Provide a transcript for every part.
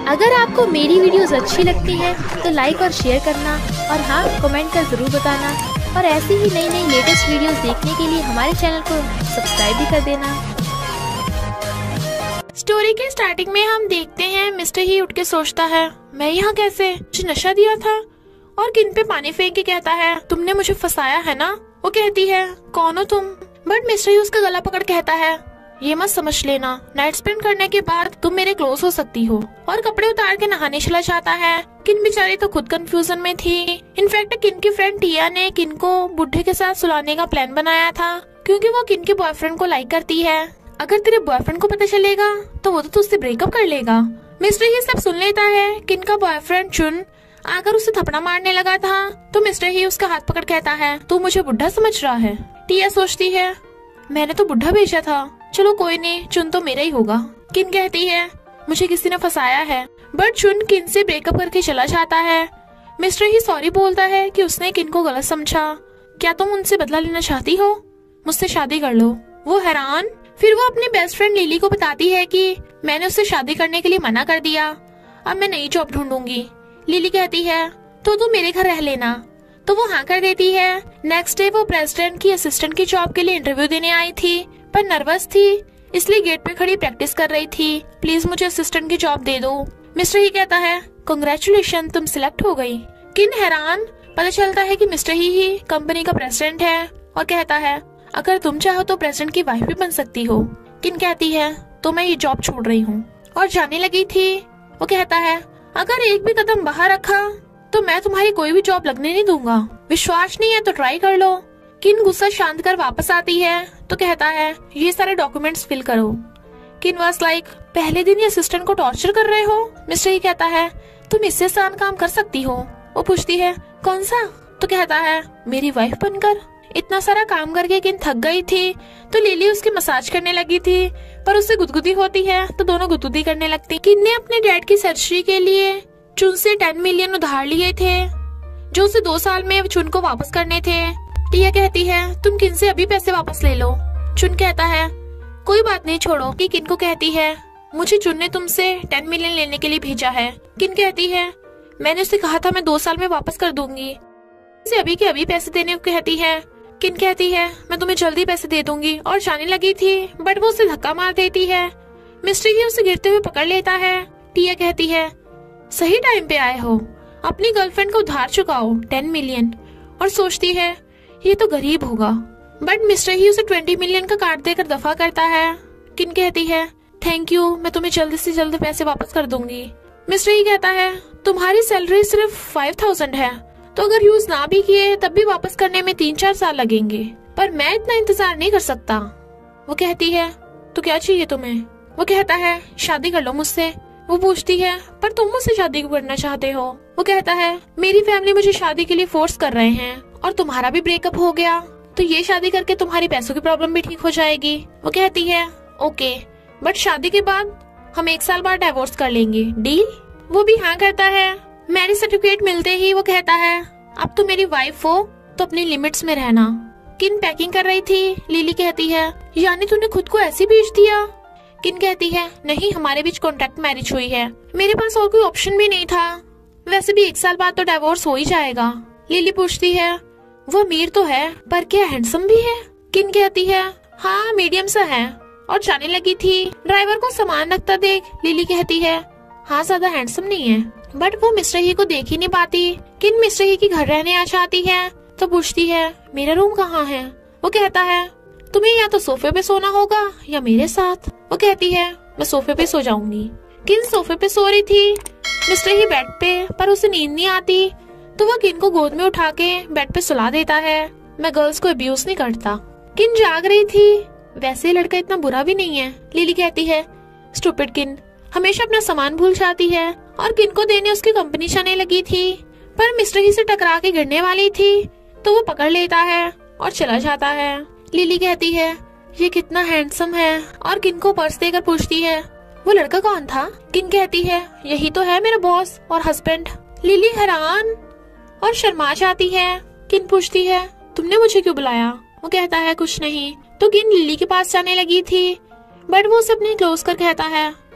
अगर आपको मेरी वीडियोस अच्छी लगती है तो लाइक और शेयर करना, और हाँ, कमेंट कर जरूर बताना। और ऐसी ही नई नई लेटेस्ट वीडियोस देखने के लिए हमारे चैनल को सब्सक्राइब भी कर देना। स्टोरी के स्टार्टिंग में हम देखते हैं मिस्टर ही उठ के सोचता है, मैं यहाँ कैसे? मुझे नशा दिया था। और किन पे पानी फेंक के कहता है, तुमने मुझे फंसाया है ना? वो कहती है, कौन हो तुम? बट मिस्टर ही उसका गला पकड़ कहता है, ये मत समझ लेना, नाइट स्पेंड करने के बाद तुम मेरे क्लोज हो सकती हो। और कपड़े उतार के नहाने चला जाता है। किन बेचारी तो खुद कंफ्यूजन में थी। इनफैक्ट किन की फ्रेंड टिया ने किन को बुढ़े के साथ सुलाने का प्लान बनाया था, क्योंकि वो किन के बॉयफ्रेंड को लाइक करती है। अगर तेरे बॉयफ्रेंड को पता चलेगा तो वो तो तुझसे ब्रेकअप कर लेगा। मिस्टर ही सब सुन लेता है। किन का बॉयफ्रेंड चुन आकर उसे थपड़ा मारने लगा था, तो मिस्टर ही उसका हाथ पकड़ कहता है, तू मुझे बुढ़ा समझ रहा है? टिया सोचती है, मैंने तो बुढ़ा भेजा था, चलो कोई नहीं, चुन तो मेरा ही होगा। किन कहती है, मुझे किसी ने फंसाया है। बट चुन किन से ब्रेकअप करके चला जाता है। मिस्टर ही सॉरी बोलता है कि उसने किन को गलत समझा। क्या तुम उनसे बदला लेना चाहती हो? मुझसे शादी कर लो। वो हैरान। फिर वो अपनी बेस्ट फ्रेंड लिली को बताती है कि मैंने उससे शादी करने के लिए मना कर दिया, अब मैं नई जॉब ढूंढूंगी। लिली कहती है, तो तू मेरे घर रह लेना। तो वो हाँ कर देती है। नेक्स्ट डे वो प्रेसिडेंट की असिस्टेंट की जॉब के लिए इंटरव्यू देने आई थी, पर नर्वस थी, इसलिए गेट पे खड़ी प्रैक्टिस कर रही थी। प्लीज मुझे असिस्टेंट की जॉब दे दो। मिस्टर ही कहता है, कांग्रेचुलेशन, तुम सिलेक्ट हो गई। किन हैरान। पता चलता है कि मिस्टर ही कंपनी का प्रेसिडेंट है, और कहता है, अगर तुम चाहो तो प्रेसिडेंट की वाइफ भी बन सकती हो। किन कहती है, तो मैं ये जॉब छोड़ रही हूँ, और जाने लगी थी। वो कहता है, अगर एक भी कदम बाहर रखा तो मैं तुम्हारी कोई भी जॉब लगने नहीं दूंगा। विश्वास नहीं है तो ट्राई कर लो। किन गुस्सा शांत कर वापस आती है, तो कहता है, ये सारे डॉक्यूमेंट्स फिल करो। किन वाज लाइक, पहले दिन ही असिस्टेंट को टॉर्चर कर रहे हो? मिस्टर ही कहता है, तुम इससे आसान काम कर सकती हो। वो पूछती है, कौन सा? तो कहता है, मेरी वाइफ बनकर। इतना सारा काम करके किन थक गई थी, तो लिली उसकी मसाज करने लगी थी, पर उससे गुदगुदी होती है तो दोनों गुदगुदी करने लगती। किन ने अपने डैड की सर्जरी के लिए चुन से 10 मिलियन उधार लिए थे, जो उसे 2 साल में चुन को वापस करने थे। टिया कहती है, तुम किन से अभी पैसे वापस ले लो। चुन कहता है, कोई बात नहीं, छोड़ो। कि किन को कहती है, मुझे चुन ने तुमसे 10 मिलियन लेने के लिए भेजा है। किन कहती है, मैंने उसे कहा था मैं 2 साल में वापस कर दूंगी, उसे अभी के अभी पैसे देने को कहती है। किन कहती है, मैं तुम्हें जल्दी पैसे दे दूंगी, और जाने लगी थी, बट वो उसे धक्का मार देती है। मिस्टर ही उसे गिरते हुए पकड़ लेता है। टिया कहती है, सही टाइम पे आए हो, अपनी गर्लफ्रेंड को उधार चुकाओ 10 मिलियन। और सोचती है, ये तो गरीब होगा, बट मिस्टर ही उसे 20 मिलियन का कार्ड देकर दफा करता है। किन कहती है, थैंक यू, मैं तुम्हें जल्दी से जल्द पैसे वापस कर दूंगी। मिस्टर ही कहता है, तुम्हारी सैलरी सिर्फ 5000 है, तो अगर यूज ना भी किए तब भी वापस करने में 3-4 साल लगेंगे, पर मैं इतना इंतजार नहीं कर सकता। वो कहती है, तो क्या चाहिए तुम्हें? वो कहता है, शादी कर लो मुझसे। वो पूछती है, पर तुम मुझसे शादी क्यों करना चाहते हो? वो कहता है, मेरी फैमिली मुझे शादी के लिए फोर्स कर रहे हैं, और तुम्हारा भी ब्रेकअप हो गया, तो ये शादी करके तुम्हारी पैसों की प्रॉब्लम भी ठीक हो जाएगी। वो कहती है, ओके, बट शादी के बाद हम 1 साल बाद डिवोर्स कर लेंगे, डील? वो भी हाँ करता है। मैरिज सर्टिफिकेट मिलते ही वो कहता है, अब तो मेरी वाइफ हो तो अपनी लिमिट्स में रहना। किन पैकिंग कर रही थी। लिली कहती है, यानी तूने खुद को ऐसे बेच दिया? किन कहती है, नहीं, हमारे बीच कॉन्ट्रैक्ट मैरिज हुई है, मेरे पास और कोई ऑप्शन भी नहीं था, वैसे भी 1 साल बाद तो डिवोर्स हो ही जाएगा। लिली पूछती है, वो अमीर तो है, पर क्या हैंडसम भी है? किन कहती है, हाँ, मीडियम सा है, और जाने लगी थी। ड्राइवर को सामान रखता देख लिली कहती है, हाँ, ज्यादा हैंडसम नहीं है, बट वो मिस्टर ही को देख ही नहीं पाती। किन मिस्टर ही के घर रहने आ जाती है, तो पूछती है, मेरा रूम कहाँ है? वो कहता है, तुम्हें या तो सोफे पे सोना होगा या मेरे साथ। वो कहती है, मैं सोफे पे सो जाऊंगी। किन सोफे पे सो रही थी, मिस्टर ही बेड पे, पर उसे नींद नहीं आती, तो वो किन को गोद में उठा के बेड पे सुला देता है। मैं गर्ल्स को अब्यूज नहीं करता। किन जाग रही थी, वैसे लड़का इतना बुरा भी नहीं है। लिली कहती है, स्टूपिड किन, हमेशा अपना सामान भूल जाती है, और किन को देने उसकी कंपनी जाने लगी थी, पर मिस्टर ही से टकरा के गिरने वाली थी, तो वो पकड़ लेता है और चला जाता है। लिली कहती है, ये कितना हैंडसम है, और किन को पर्स देकर पूछती है, वो लड़का कौन था? किन कहती है, यही तो है मेरा बॉस और हस्बैंड। लिली हैरान और शर्मा जाती है। किन पूछती है, तुमने मुझे क्यों बुलाया? वो कहता है, कुछ नहीं। तो किन लिली के पास जाने लगी थी, बट वो उसे अपने क्लोज कर कहता है,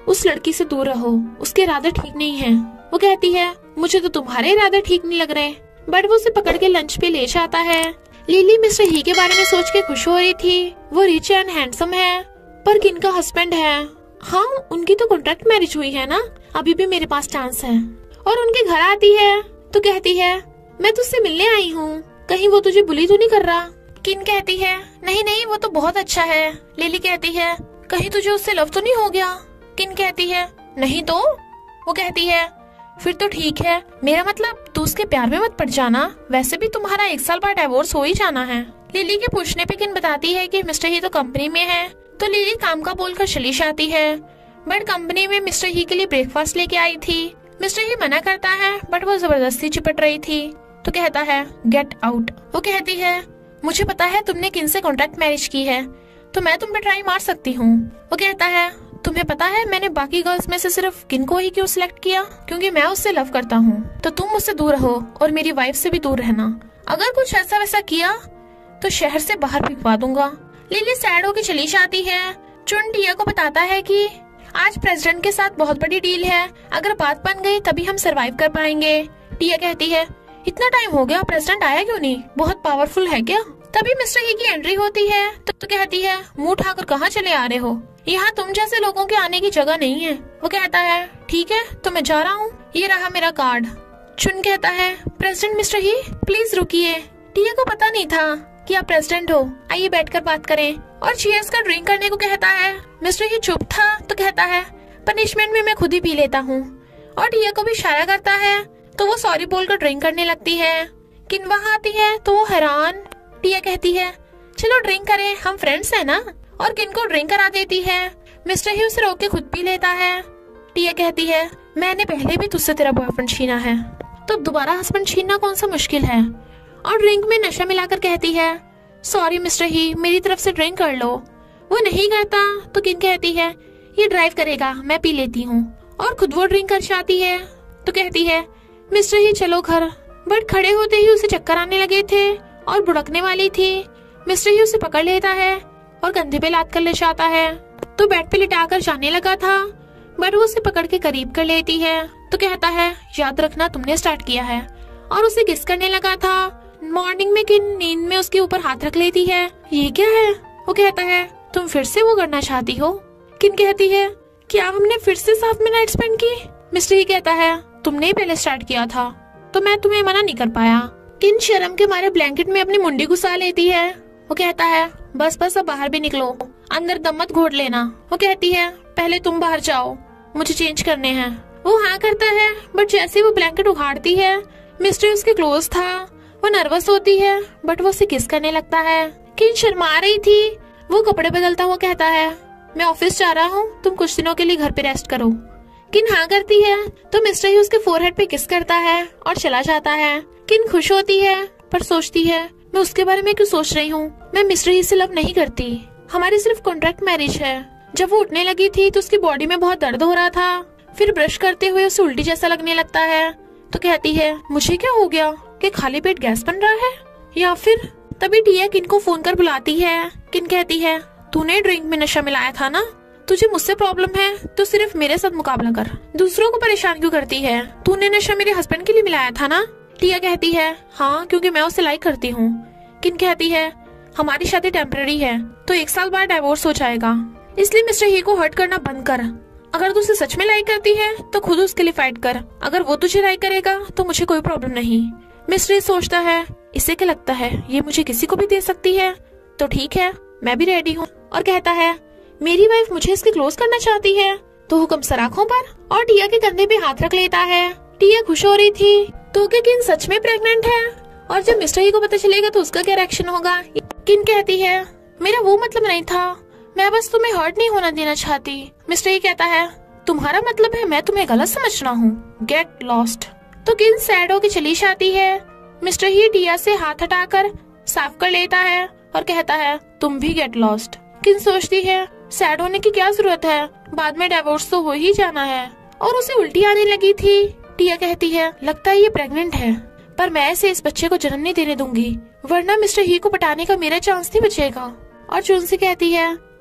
उस लड़की से दूर रहो, उसके इरादे ठीक नहीं है। वो कहती है मुझे तो तुम्हारे इरादे ठीक नहीं लग रहे। बट वो उसे पकड़ के लंच पे ले जाता है। लिली मिस्टर ही के बारे में सोच के खुश हो रही थी। वो रिच एंड हैंडसम है, पर किन का हस्बैंड है। हाँ, उनकी तो कॉन्ट्रैक्ट मैरिज हुई है ना, अभी भी मेरे पास चांस है। और उनके घर आती है तो कहती है मैं तुझसे मिलने आई हूँ, कहीं वो तुझे बुली तो नहीं कर रहा। किन कहती है नहीं नहीं, वो तो बहुत अच्छा है। लिली कहती है कहीं तुझे उससे लव तो नहीं हो गया। किन कहती है नहीं तो। वो कहती है फिर तो ठीक है, मेरा मतलब तू उसके प्यार में मत पड़ जाना, वैसे भी तुम्हारा 1 साल बाद डिवोर्स हो ही जाना है। लिली के पूछने पे किन बताती है कि मिस्टर ही तो कंपनी में है। तो लिली काम का बोलकर चली जाती है। बट कंपनी में मिस्टर ही के लिए ब्रेकफास्ट लेके आई थी। मिस्टर ही मना करता है, बट वो जबरदस्ती चिपट रही थी। तो कहता है गेट आउट। वो कहती है मुझे पता है तुमने किन से कॉन्ट्रैक्ट मैरिज की है, तो मैं तुम पे ट्राई मार सकती हूँ। वो कहता है तुम्हें पता है मैंने बाकी गर्ल्स में से सिर्फ किन को ही क्यों सिलेक्ट किया, क्योंकि मैं उससे लव करता हूँ। तो तुम मुझसे दूर रहो और मेरी वाइफ से भी दूर रहना। अगर कुछ ऐसा वैसा किया तो शहर से बाहर भिजवा दूंगा। लिली सैड होकर चली जाती है। चुन टिया को बताता है कि आज प्रेसिडेंट के साथ बहुत बड़ी डील है, अगर बात बन गई तभी हम सरवाइव कर पाएंगे। टिया कहती है इतना टाइम हो गया, प्रेसिडेंट आया क्यों नहीं, बहुत पावरफुल है क्या। तभी मिस्टर ही की एंट्री होती है तो कहती है मुंह उठाकर कहाँ चले आ रहे हो, यहाँ तुम जैसे लोगों के आने की जगह नहीं है। वो कहता है ठीक है तो मैं जा रहा हूँ, ये रहा मेरा कार्ड। चुन कहता है प्रेसिडेंट मिस्टर ही प्लीज रुकिए। टिया को पता नहीं था कि आप प्रेसिडेंट हो, आइए बैठकर बात करें। और चीयर्स का ड्रिंक करने को कहता है। मिस्टर ही चुप था तो कहता है पनिशमेंट में मैं खुद ही पी लेता हूँ। और टिया को भी इशारा करता है तो वो सॉरी बोलकर ड्रिंक करने लगती है। किन वहाँ आती है तो वो हैरान। टिया कहती है चलो ड्रिंक करें, हम फ्रेंड्स हैं ना, और किन को ड्रिंक करा देती है। मिस्टर ही उसे रोक के खुद पी लेता है। टिया कहती है मैंने पहले भी तुझसे तेरा बॉयफ्रेंड छीना है, तो दोबारा हस्बैंड छीनना कौन सा मुश्किल है। और ड्रिंक में नशा मिलाकर कहती है सॉरी मिस्टर ही, मेरी तरफ से ड्रिंक कर लो। वो नहीं करता तो किन कहती है ये ड्राइव करेगा, मैं पी लेती हूँ। और खुद वो ड्रिंक कर जाती है तो कहती है मिस्टर ही चलो घर। बट खड़े होते ही उसे चक्कर आने लगे थे और बुड़कने वाली थी। मिस्टर ही उसे पकड़ लेता है और कंधे पे लाद कर ले जाता है। तो बेड पे लिटाकर जाने लगा था, बट वो उसे पकड़ के करीब कर लेती है तो कहता है याद रखना तुमने स्टार्ट किया है। और उसे किस करने लगा था। मॉर्निंग में किन नींद में उसके ऊपर हाथ रख लेती है। ये क्या है। वो कहता है तुम फिर से वो करना चाहती हो। किन कहती है क्या हमने फिर से साथ में नाइट स्पेंड की। मिस्टर ही कहता है तुमने ही पहले स्टार्ट किया था, तो मैं तुम्हें मना नहीं कर पाया। किन शर्म के मारे ब्लैंकेट में अपनी मुंडी घुसा लेती है। वो कहता है बस बस अब बाहर भी निकलो, अंदर दम मत घोट लेना। वो कहती है पहले तुम बाहर जाओ, मुझे चेंज करने हैं। वो हाँ करता है, बट जैसे वो ब्लैंकेट उखाड़ती है मिस्टर उसके क्लोज था। वो नर्वस होती है, बट वो उसे किस करने लगता है। किन शर्मा रही थी। वो कपड़े बदलता हुआ कहता है मैं ऑफिस जा रहा हूँ, तुम कुछ दिनों के लिए घर पे रेस्ट करो। किन हाँ करती है तो मिस्टर ही उसके फोरहेड पे किस करता है और चला जाता है। किन खुश होती है, पर सोचती है मैं उसके बारे में क्यों सोच रही हूँ, मैं मिस्टर ही से लव नहीं करती, हमारी सिर्फ कॉन्ट्रैक्ट मैरिज है। जब वो उठने लगी थी तो उसकी बॉडी में बहुत दर्द हो रहा था। फिर ब्रश करते हुए उसे उल्टी जैसा लगने लगता है तो कहती है मुझे क्या हो गया, कि खाली पेट गैस बन रहा है या फिर। तभी टिया किन को फोन कर बुलाती है। किन कहती है तूने ड्रिंक में नशा मिलाया था ना, तुझे मुझसे प्रॉब्लम है तो सिर्फ मेरे साथ मुकाबला कर, दूसरों को परेशान क्यों करती है। तूने नशा मेरे हस्बैंड के लिए मिलाया था ना। टिया कहती है हाँ, क्योंकि मैं उसे लाइक करती हूँ। किन कहती है हमारी शादी टेम्पररी है, तो 1 साल बाद डिवोर्स हो जाएगा, इसलिए मिस्टर ही को हर्ट करना बंद कर। अगर तू उसे सच में लाइक करती है तो खुद उसके लिए फाइट कर, अगर वो तुझे लाइक करेगा तो मुझे कोई प्रॉब्लम नहीं। मिस्टर सोचता है इसे क्या लगता है ये मुझे किसी को भी दे सकती है, तो ठीक है मैं भी रेडी हूँ। और कहता है मेरी वाइफ मुझे इसके क्लोज करना चाहती है, तो हुक्म सर आंखों पर। और टिया के कंधे पे हाथ रख लेता है। टिया खुश हो रही थी तो क्या किन सच में प्रेग्नेंट है, और जब मिस्टर ही को पता चलेगा तो उसका क्या रिएक्शन होगा। किन कहती है मेरा वो मतलब नहीं था, मैं बस तुम्हें हर्ट नहीं होना देना चाहती। मिस्टर ही कहता है तुम्हारा मतलब है मैं तुम्हें गलत समझ रहा हूँ, गेट लॉस्ट। तो किन सैड होकर चली जाती है। मिस्टर ही टिया से हाथ हटाकर साफ कर लेता है और कहता है तुम भी गेट लॉस्ट। किन सोचती है सैड होने की क्या जरूरत है, बाद में डिवोर्स तो हो ही जाना है। और उसे उल्टी आने लगी थी। टिया कहती है लगता है ये प्रेग्नेंट है, पर मैं इसे इस बच्चे को जन्म नहीं देने दूंगी, वरना मिस्टर ही को पटाने का मेरा चांस नहीं बचेगा। और चुन से कहती है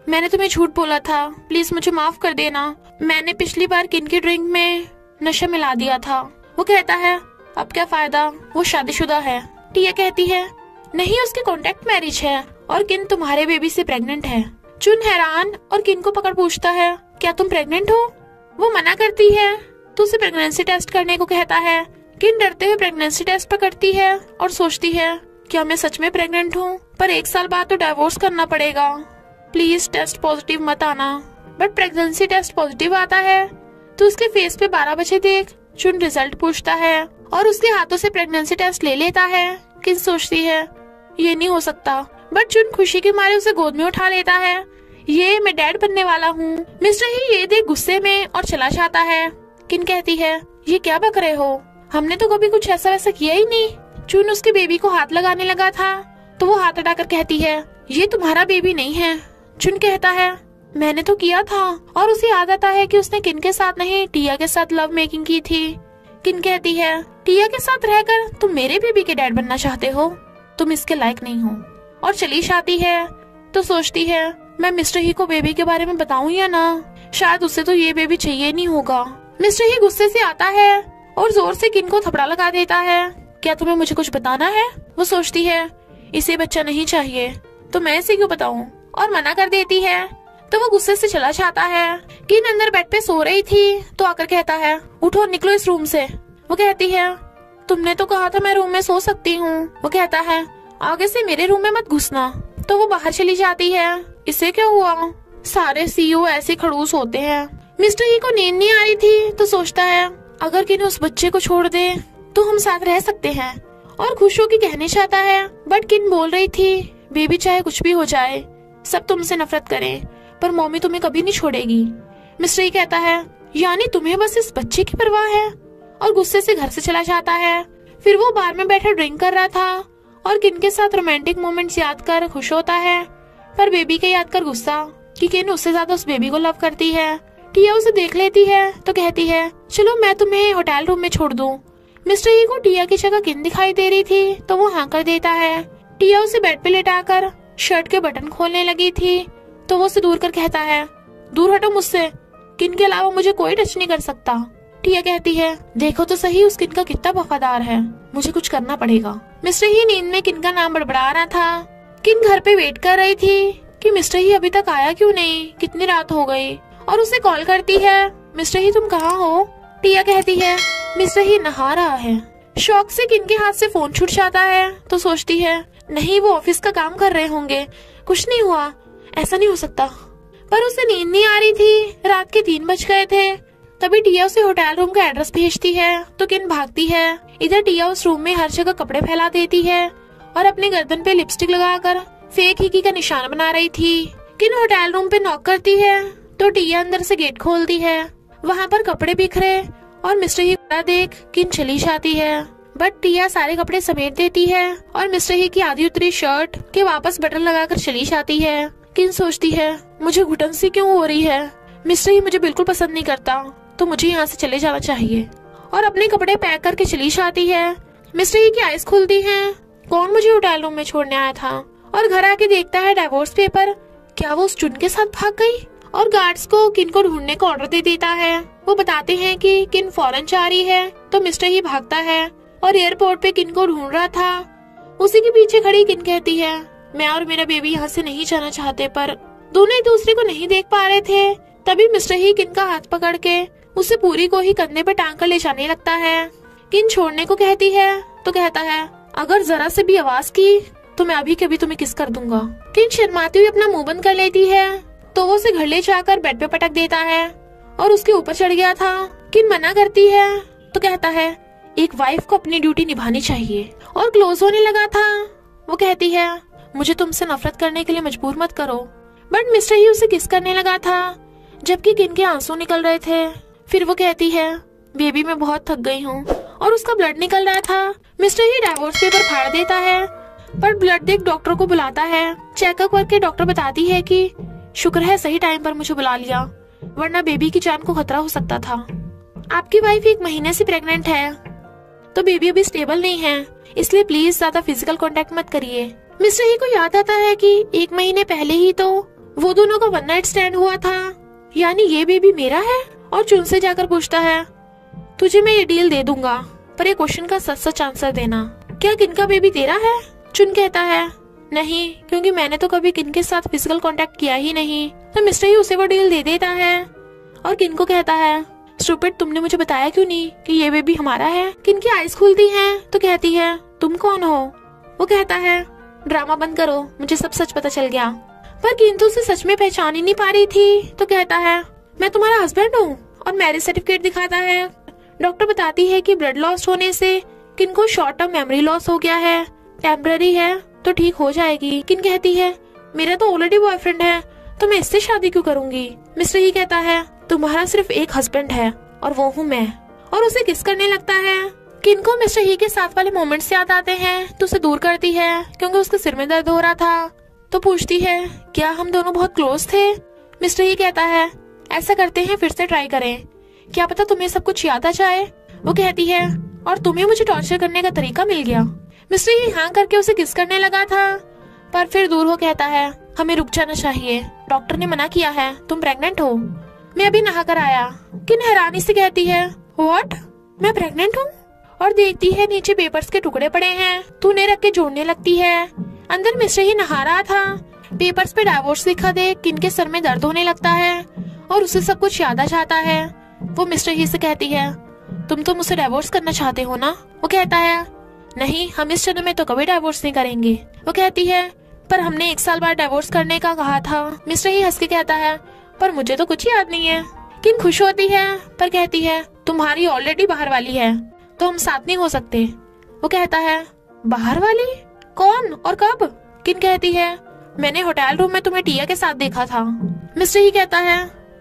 मैंने तुम्हें झूठ बोला था, प्लीज मुझे माफ कर देना। मैंने पिछली बार किन की ड्रिंक में नशा मिला दिया था। वो कहता है अब क्या फायदा, वो शादीशुदा है। टिया कहती है नहीं, उसकी कॉन्ट्रैक्ट मैरिज है और किन तुम्हारे बेबी से प्रेग्नेंट है। चुन हैरान और किन को पकड़ पूछता है क्या तुम प्रेग्नेंट हो। वो मना करती है तो उसे प्रेगनेंसी टेस्ट करने को कहता है। किन डरते हुए प्रेगनेंसी टेस्ट पकड़ती है और सोचती है क्या मैं सच में प्रेग्नेंट हूँ, पर 1 साल बाद तो डिवोर्स करना पड़ेगा, प्लीज टेस्ट पॉजिटिव मत आना। बट प्रेगनेंसी टेस्ट पॉजिटिव आता है तो उसके फेस पे 12 बजे देख चुन रिजल्ट पूछता है और उसके हाथों से प्रेगनेंसी टेस्ट ले लेता है। किन सोचती है ये नहीं हो सकता, बट चुन खुशी के मारे उसे गोद में उठा लेता है। ये मैं डैड बनने वाला हूँ। मिस्टर ही ये देख गुस्से में और चला जाता है। किन कहती है ये क्या बक रहे हो, हमने तो कभी कुछ ऐसा वैसा किया ही नहीं। चुन उसके बेबी को हाथ लगाने लगा था तो वो हाथ हटाकर कहती है ये तुम्हारा बेबी नहीं है। चुन कहता है मैंने तो किया था, और उसे याद आता है कि उसने किन के साथ नहीं टिया के साथ लव मेकिंग की थी। किन कहती है टिया के साथ रहकर तुम मेरे बेबी के डैड बनना चाहते हो, तुम इसके लायक नहीं हो। और चली जाती है तो सोचती है मैं मिस्टर ही को बेबी के बारे में बताऊं या ना, शायद उसे तो ये बेबी चाहिए नहीं होगा। मिस्टर ही गुस्से से आता है और जोर से किन को थपड़ा लगा देता है। क्या तुम्हें मुझे कुछ बताना है। वो सोचती है इसे बच्चा नहीं चाहिए तो मैं इसे क्यों बताऊं, और मना कर देती है। तो वो गुस्से से चला जाता है। किन अंदर बेड पे सो रही थी तो आकर कहता है उठो निकलो इस रूम से। वो कहती है तुमने तो कहा था मैं रूम में सो सकती हूँ। वो कहता है आगे से मेरे रूम में मत घुसना। तो वो बाहर चली जाती है। इसे क्या हुआ, सारे सीईओ ऐसे खड़ूस होते हैं। मिस्टर ही को नींद नहीं आ रही थी तो सोचता है अगर किन उस बच्चे को छोड़ दे तो हम साथ रह सकते हैं, और खुश होकर कहने चाहता है। बट किन बोल रही थी बेबी चाहे कुछ भी हो जाए, सब तुमसे नफरत करें, पर मम्मी तुम्हें कभी नहीं छोड़ेगी। मिस्टर ही कहता है यानी तुम्हें बस इस बच्चे की परवाह है, और गुस्से से घर से चला जाता है। फिर वो बार में बैठा ड्रिंक कर रहा था और किन के साथ रोमांटिक मोमेंट्स याद कर खुश होता है, पर बेबी के याद कर गुस्सा कि किन उससे ज्यादा उस बेबी को लव करती है। टिया उसे देख लेती है तो कहती है चलो मैं तुम्हें होटल रूम में छोड़ दूं। मिस्टर ही को टिया की जगह किन दिखाई दे रही थी तो वो हाँ कर देता है। टिया उसे बेड पे लेटाकर शर्ट के बटन खोलने लगी थी तो वो उसे दूर कर कहता है दूर हटो मुझसे, किन के अलावा मुझे कोई टच नहीं कर सकता। टिया कहती है देखो तो सही उस किन का कितना वफादार है, मुझे कुछ करना पड़ेगा। मिस्टर ही नींद में किन का नाम बड़बड़ा रहा था। किन घर पे वेट कर रही थी कि मिस्टर ही अभी तक आया क्यों नहीं, कितनी रात हो गई, और उसे कॉल करती है मिस्टर ही तुम कहाँ हो। टिया कहती है मिस्टर ही नहा रहा है। शौक से किन के हाथ से फोन छूट जाता है तो सोचती है नहीं वो ऑफिस का काम कर रहे होंगे, कुछ नहीं हुआ, ऐसा नहीं हो सकता। पर उसे नींद नहीं आ रही थी, रात के 3 बज गए थे। तभी टिया उसे होटल रूम का एड्रेस भेजती है तो किन भागती है। इधर टिया उस रूम में हर जगह कपड़े फैला देती है और अपने गर्दन पे लिपस्टिक लगाकर फेक हिकी का निशान बना रही थी। किन होटल रूम पे नॉक करती है तो टिया अंदर से गेट खोलती है। वहाँ पर कपड़े बिखरे और मिस्टर ही देख किन चली जाती है। बट टिया सारे कपड़े समेट देती है और मिस्टर ही की आधी उतरी शर्ट के वापस बटन लगाकर चली जाती है। किन सोचती है मुझे घुटन सी क्यों हो रही है, मिस्टर ही मुझे बिल्कुल पसंद नहीं करता तो मुझे यहाँ से चले जाना चाहिए, और अपने कपड़े पैक करके चली जाती है। मिस्टर ही की आइज खुलती हैं, कौन मुझे होटल रूम में छोड़ने आया था, और घर आके देखता है डिवोर्स पेपर। क्या वो उस चुन के साथ भाग गई, और गार्ड्स को किन को ढूंढने का ऑर्डर दे देता है। वो बताते हैं कि किन फॉरेन जा रही है तो मिस्टर ही भागता है और एयरपोर्ट पे किन को ढूंढ रहा था। उसी के पीछे खड़ी किन कहती है मैं और मेरा बेबी यहाँ से नहीं जाना चाहते, पर दोनों एक दूसरे को नहीं देख पा रहे थे। तभी मिस्टर ही किन का हाथ पकड़ के उसे पूरी को ही कंधे पे टांग कर ले जाने लगता है। किन छोड़ने को कहती है तो कहता है अगर जरा से भी आवाज की तो मैं अभी कभी तुम्हें किस कर दूंगा। किन शर्माती हुई अपना मुंह बंद कर लेती है तो वो उसे घर ले जाकर बेड पे पटक देता है और उसके ऊपर चढ़ गया था। किन मना करती है तो कहता है एक वाइफ को अपनी ड्यूटी निभानी चाहिए, और क्लोज होने लगा था। वो कहती है मुझे तुमसे नफरत करने के लिए मजबूर मत करो। बट मिस्टर ही उसे किस करने लगा था जबकि किन के आंसू निकल रहे थे। फिर वो कहती है बेबी मैं बहुत थक गई हूँ, और उसका ब्लड निकल रहा था। मिस्टर ही डिवोर्स पेपर फाड़ देता है, पर ब्लड देख डॉक्टर को बुलाता है। चेकअप करके डॉक्टर बताती है कि शुक्र है सही टाइम पर मुझे बुला लिया, वरना बेबी की जान को खतरा हो सकता था। आपकी वाइफ 1 महीने से प्रेग्नेंट है तो बेबी अभी स्टेबल नहीं है, इसलिए प्लीज ज्यादा फिजिकल कांटेक्ट मत करिए। मिस्टर ही को याद आता है कि 1 महीने पहले ही तो वो दोनों का 1 नाइट स्टैंड हुआ था, यानी ये बेबी मेरा है। और चुन से जाकर पूछता है, तुझे मैं ये डील दे दूंगा, पर ये क्वेश्चन का सच सच आंसर देना, क्या किन का बेबी तेरा है? चुन कहता है, नहीं, क्योंकि मैंने तो कभी किन के साथ फिजिकल कांटेक्ट किया ही नहीं। तो मिस्टर ही उसे वो डील दे देता है और किन को कहता है, स्टूपिड, तुमने मुझे बताया क्यों नहीं कि ये बेबी हमारा है? किन की आईज खुलती हैं तो कहती है, तुम कौन हो? वो कहता है, ड्रामा बंद करो, मुझे सब सच पता चल गया। पर किंतु उसे सच में पहचान ही नहीं पा रही थी तो कहता है, मैं तुम्हारा हस्बैंड हूँ, और मैरिज सर्टिफिकेट दिखाता है। डॉक्टर बताती है कि ब्लड लॉस होने से किन को शॉर्ट टर्म मेमोरी लॉस हो गया है, टेम्पररी है तो ठीक हो जाएगी। किन कहती है, मेरा तो ऑलरेडी बॉयफ्रेंड है, तो मैं इससे शादी क्यों करूंगी? मिस्टर ही कहता है, तुम्हारा सिर्फ एक हस्बैंड है और वो हूँ मैं, और उसे किस करने लगता है। किन को मिस्टर ही के साथ वाले मोमेंट्स याद आते हैं तो उसे दूर करती है क्योंकि उसके सिर में दर्द हो रहा था। तो पूछती है, क्या हम दोनों बहुत क्लोज थे? मिस्टर ही कहता है, ऐसा करते हैं, फिर से ट्राई करें, क्या पता तुम्हें सब कुछ याद आ जाए। वो कहती है, और तुम्हें मुझे टॉर्चर करने का तरीका मिल गया। मिस्टर ही हाँ करके उसे किस करने लगा था, पर फिर दूर हो कहता है, हमें रुक जाना चाहिए, डॉक्टर ने मना किया है, तुम प्रेग्नेंट हो, मैं अभी नहा कर आया। किन हैरानी से कहती है, व्हाट, मैं प्रेग्नेंट हूँ? और देखती है नीचे पेपर्स के टुकड़े पड़े हैं तो उन्हें रख के जोड़ने लगती है। अंदर मिस्टर ही नहा रहा था, पेपर्स पे डाइवोर्स लिखा देख किन के सर में दर्द होने लगता है और उसे सब कुछ याद आ जाता है। वो मिस्टर ही से कहती है, तुम तो मुझसे डाइवोर्स करना चाहते हो ना? वो कहता है, नहीं, हम इस जन्म में तो कभी डाइवोर्स नहीं करेंगे। वो कहती है, पर हमने 1 साल बाद डाइवोर्स करने का कहा था। मिस्टर ही हंस के कहता है, पर मुझे तो कुछ याद नहीं है। किन खुश होती है पर कहती है, तुम्हारी ऑलरेडी बाहर वाली है तो हम साथ नहीं हो सकते। वो कहता है, बाहर वाली? कौन और कब? किन कहती है, मैंने होटल रूम में तुम्हें टिया के साथ देखा था। मिस्टर ही कहता है,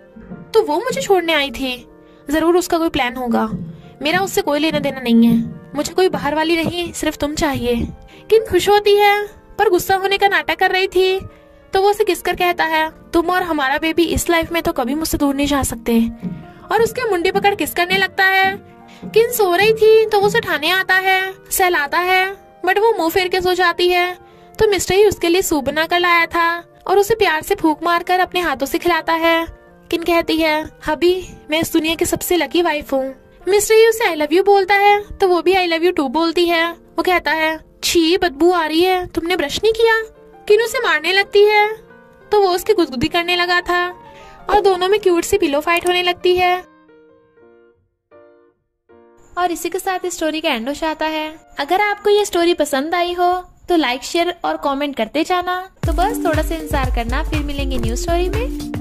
तो वो मुझे छोड़ने आई थी, जरूर उसका कोई प्लान होगा, मेरा उससे कोई लेना देना नहीं है, मुझे कोई बाहर वाली नहीं, सिर्फ तुम चाहिए। किन खुश होती है पर गुस्सा होने का नाटक कर रही थी तो वो उसे किस कर कहता है, तुम और हमारा बेबी इस लाइफ में तो कभी मुझसे दूर नहीं जा सकते, और उसके मुंडी पकड़ किस करने लगता है। किन सो रही थी तो वो उसे उठाने आता है, सहलाता है, बट वो मुंह फेर के सो जाती है। तो मिस्टर ही उसके लिए सूप बना कर लाया था और उसे प्यार से फूंक मारकर अपने हाथों से खिलाता है। किन कहती है, हबी, मैं इस दुनिया की सबसे लकी वाइफ हूँ। मिस्टर ही उसे आई लव यू बोलता है तो वो भी आई लव यू टू बोलती है। वो कहता है, छी, बदबू आ रही है, तुमने ब्रश नहीं किया? किन उसे मारने लगती है तो वो उसकी गुदगुदी करने लगा था और दोनों में क्यूट सी पिलो फाइट होने लगती है। और इसी के साथ इस स्टोरी का एंड हो जाता है। अगर आपको ये स्टोरी पसंद आई हो तो लाइक, शेयर और कमेंट करते जाना। तो बस थोड़ा सा इंतजार करना, फिर मिलेंगे न्यू स्टोरी में।